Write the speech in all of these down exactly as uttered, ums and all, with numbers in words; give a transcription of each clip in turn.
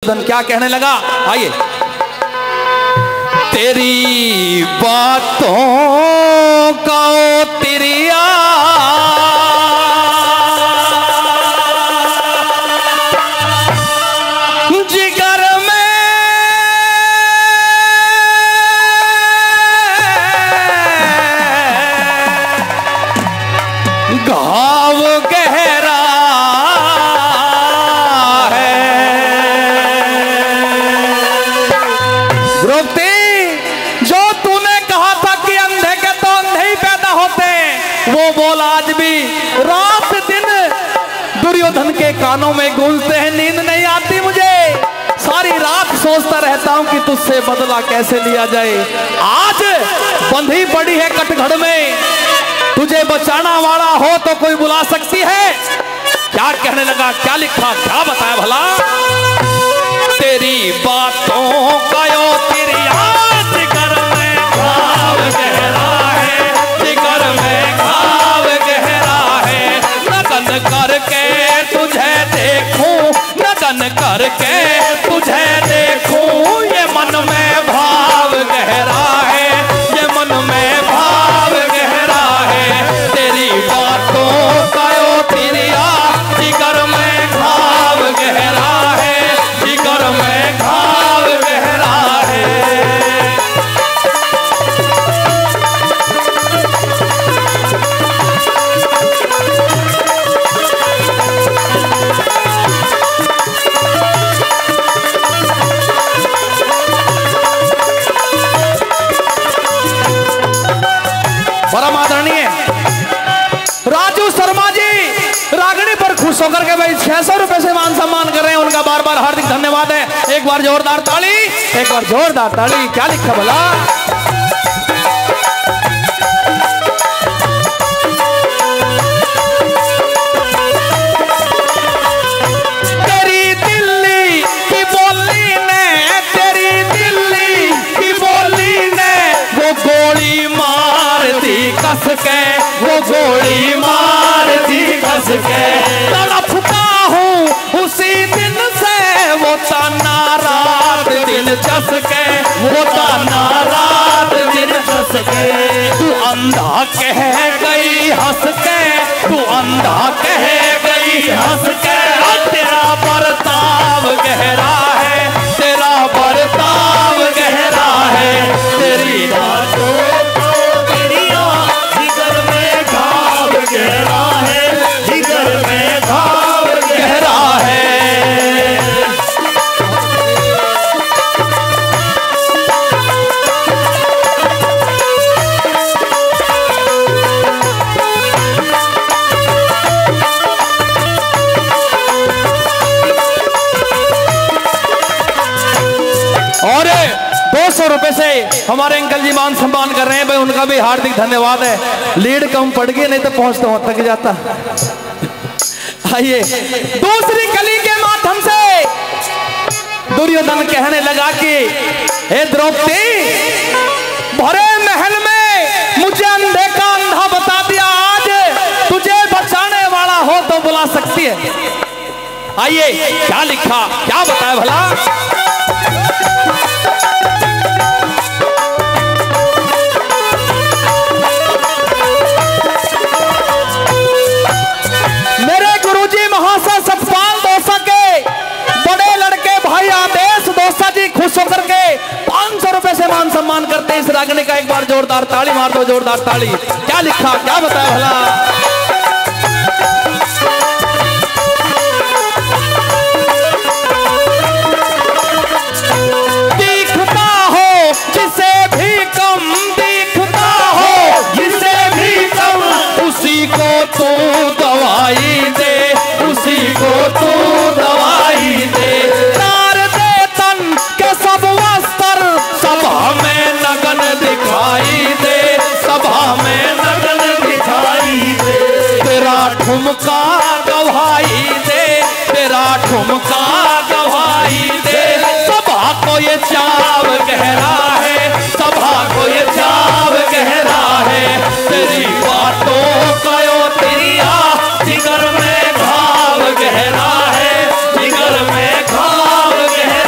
दुर्योधन क्या कहने लगा, आइए। तेरी बातों का ओ तिरिया जिगर में घाव गहरा है। द्रौपदी, जो तूने कहा था कि अंधे के तो अंधे ही पैदा होते हैं, वो बोल आज भी रात दिन दुर्योधन के कानों में गूंजते हैं। नींद नहीं आती मुझे, सारी रात सोचता रहता हूं कि तुझसे बदला कैसे लिया जाए। आज बंधी पड़ी है कटघड़ में, तुझे बचाना वाला हो तो कोई बुला सकती है। क्या कहने लगा, क्या लिखा, क्या बताया भला। तेरी बातों का यो तिरिया जिगर में घाव गहरा है, जिगर में घाव गहरा है। लगन करके तुझे देखूं, लगन करके तुझे देखूं, ये मन में भाव गहरा है, ये मन में भाव गहरा है। तेरी बातों का यो तिरिया जिगर में घाव गहरा है, जिगर में घाव गहरा है। परम आदरणीय राजू शर्मा जी रागनी पर खुश होकर के भाई छह सौ रुपए से मान सम्मान कर रहे हैं, उनका बार बार हार्दिक धन्यवाद है। एक बार जोरदार ताली, एक बार जोरदार ताली। क्या लिखा भला। तेरी दिल्ली की बोली ने, तेरी दिल्ली की बोली ने वो गोली मार दी कस के, वो गोली मार दी कस के। तड़पता हूँ उसी दिन से, वो ताना रात दिन चस के, वो ताना रात दिन चस के। तू अंधा कह गई हंस के, तू अंधा कह गई हंस के। तेरा बर्ताव गहरा है, तेरा बर्ताव गहरा है। तेरी बातों गहरा है, जिगर में घाव गहरा है। और दो सौ रुपए से हमारे अंकल जी मान सम्मान कर रहे हैं भाई, उनका भी हार्दिक धन्यवाद है। लीड कम पड़ गई, नहीं तो पहुंचता हूं थक जाता। आइए, दूसरी कली के माध्यम से दुर्योधन कहने लगा कि हे द्रौपदी, भरे महल में मुझे अंधे का अंधा बता दिया, आज तुझे बचाने वाला हो तो बुला सकती है। आइए, क्या लिखा, क्या बताया भला। मेरे गुरुजी महाशय सतपाल दोसा के बड़े लड़के भाई आदेश दोसा जी खुश होकर के पांच सौ रुपए से मान सम्मान करते हैं। इस रागनी का एक बार जोरदार ताली मार दो, जोरदार ताली। क्या लिखा, क्या बताया भला। जिसे भी कम दिखता हो, जिसे भी कम, उसी को तू दवाई दे, उसी को तू दवाई दे। तार दे तन के सब वस्त्र, सभा में नगन दिखाई दे, सभा में नगन दिखाई दे। तेरा ठुमका गवाही दे, तेरा ठुमका गवाही दे। सभा को ये चाव गहरा है, सभा को ये चाव गहरा है। तेरी बातों का यो तिरिया जिगर में घाव गहरा है, जिगर में घाव गहरा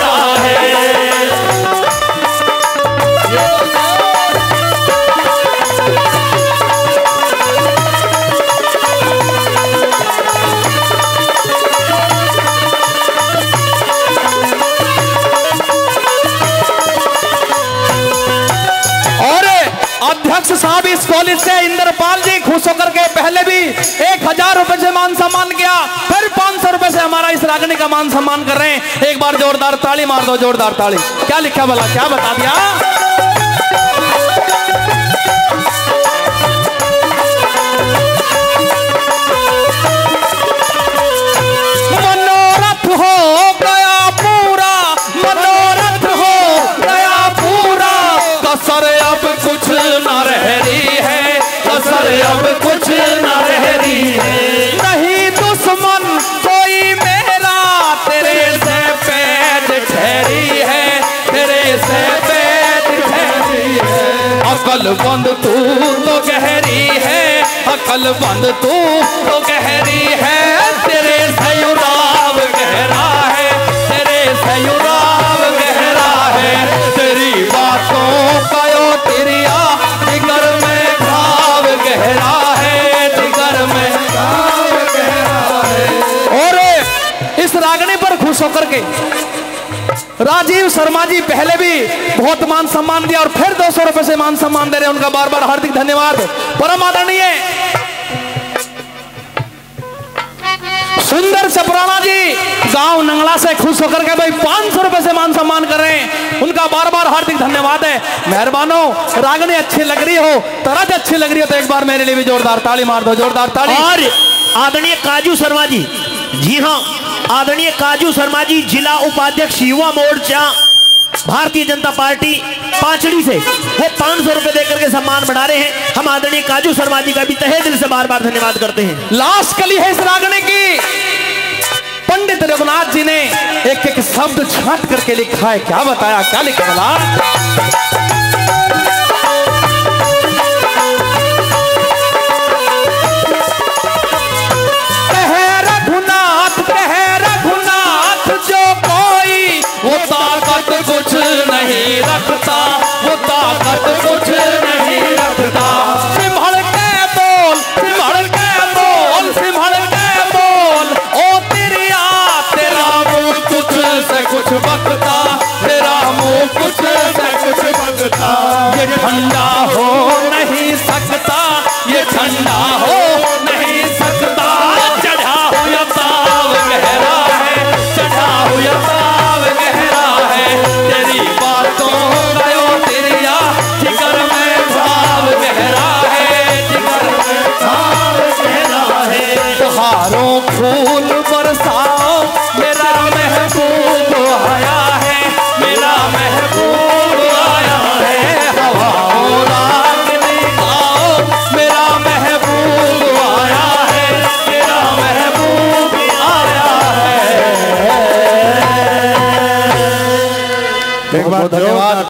अध्यक्ष साहब इस कॉलेज से इंद्रपाल जी खुश होकर के पहले भी एक हजार रुपए से मान सम्मान किया, फिर पांच सौ रुपए से हमारा इस रागनी का मान सम्मान कर रहे हैं। एक बार जोरदार ताली मार दो, जोरदार ताली। क्या लिखा भला, क्या बता दिया? मनोरथ हो गया पूरा, मनोरथ हो गया पूरा, कसर अब कुछ न रह रही है, कसर अब कुछ न रह रही है। नहीं दुश्मन कोई मेरा, तेरे से पैद ठहरी है, तेरे से पैद ठहरी है। अकल बंद तू तो गहरी है, अकल बंद तू तो गहरी है, तेरे से युराव गहरा है, तेरे से युराव गहरा है। तेरी बातों का यो तिरिया जिगर में घाव गहरा है, जिगर में घाव गहरा है। और इस रागनी पर खुश होकर के राजीव शर्मा जी पहले भी बहुत मान सम्मान दिया और फिर दो सौ रुपए से मान सम्मान दे रहे हैं। उनका बार बार हार्दिक धन्यवाद। परम आदरणीय सुंदर चपराना जी गांव नंगला से खुश होकर के भाई पांच सौ रुपए से मान सम्मान कर रहे हैं। उनका बार बार हार्दिक धन्यवाद है। मेहरबानो, रागनी अच्छी लग रही हो, तरज अच्छी लग रही हो तो एक बार मेरे लिए भी जोरदार ताली मार दो, जोरदार ताली। और आदरणीय काजू शर्मा जी, जी हाँ, आदरणीय काजू शर्मा जी जिला उपाध्यक्ष युवा मोर्चा भारतीय जनता पार्टी पांचड़ी से वो पांच सौ रुपए देकर के सम्मान बढ़ा रहे हैं। हम आदरणीय काजू शर्मा जी का भी तहे दिल से बार बार धन्यवाद करते हैं। लास्ट कली है इस रागनी की। पंडित रघुनाथ जी ने एक एक शब्द छांट करके लिखा है। क्या बताया, क्या लिखा भला? वो ताकत कुछ नहीं रखता, वो ताकत कुछ नहीं रखता। संभल के बोल, संभल के बोल, संभल के बोल, ओ तेरिया तेरा मुंह कुछ से कुछ बकता, तेरा मुंह कुछ से कुछ बकता। ये ठंडा हो नहीं सकता, ये ठंडा हो नहीं सकता। चढ़ा हुआ ताव गहरा है, चढ़ा हुआ ताव गहरा है। तेरी बातों का यो तिरिया जिगर में भाव गहरा है, जिगर में भाव गहरा है। बहारों फूल बरसाओ, मेरा महबूब आया है, मेरा महबूब आया है। हवाओं रागनी गाओ, मेरा महबूब आया है, मेरा महबूब आया है। बहुत धन्यवाद।